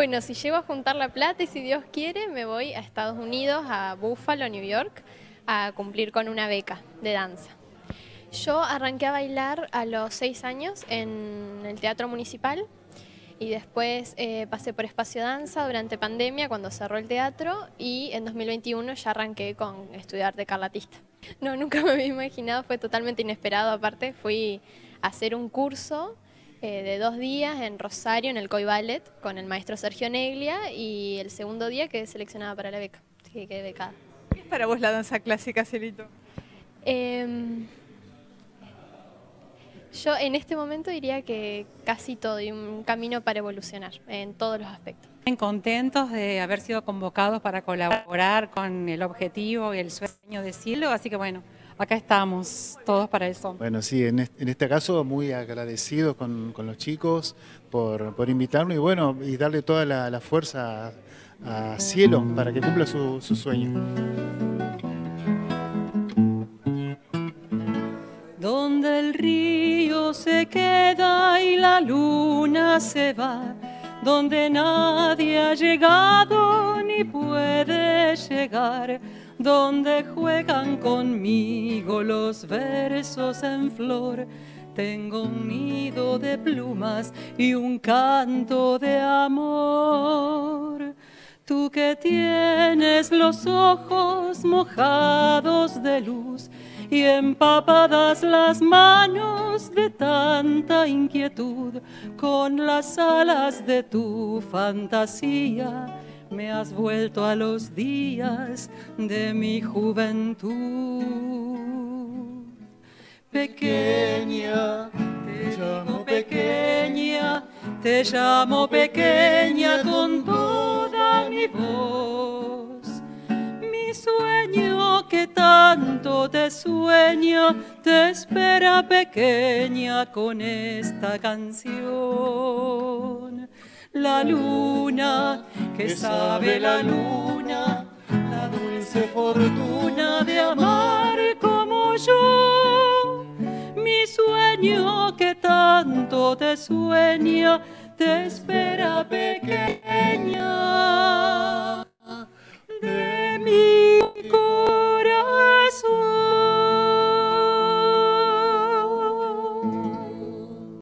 Bueno, si llego a juntar la plata y si Dios quiere, me voy a Estados Unidos, a Buffalo, New York, a cumplir con una beca de danza. Yo arranqué a bailar a los 6 años en el Teatro Municipal y después pasé por Espacio Danza durante pandemia cuando cerró el teatro y en 2021 ya arranqué con estudiar de carlatista. No, nunca me había imaginado, fue totalmente inesperado. Aparte fui a hacer un curso de 2 días en Rosario, en el Coy Ballet, con el maestro Sergio Neglia, y el segundo día quedé seleccionada para la beca, así que quedé becada. ¿Qué es para vos la danza clásica, Cielito? Em, yo en este momento diría que casi todo y un camino para evolucionar en todos los aspectos. Contentos de haber sido convocados para colaborar con el objetivo y el sueño de Cielo, así que bueno, acá estamos todos para eso. Bueno, sí, en este caso muy agradecidos con los chicos por invitarnos y bueno, y darle toda la fuerza a Cielo para que cumpla su sueño. Donde el río se queda y la luna se va, donde nadie ha llegado ni puede llegar, donde juegan conmigo los versos en flor. Tengo un nido de plumas y un canto de amor. Tú que tienes los ojos mojados de luz y empapadas las manos de tanta inquietud, con las alas de tu fantasía me has vuelto a los días de mi juventud. Pequeña, te llamo pequeña, te llamo pequeña con toda mi voz. Mi sueño que tanto te sueña, te espera pequeña con esta canción. La luna, que sabe la luna, la dulce fortuna de amar como yo. Mi sueño que tanto te sueña, te espera pequeña.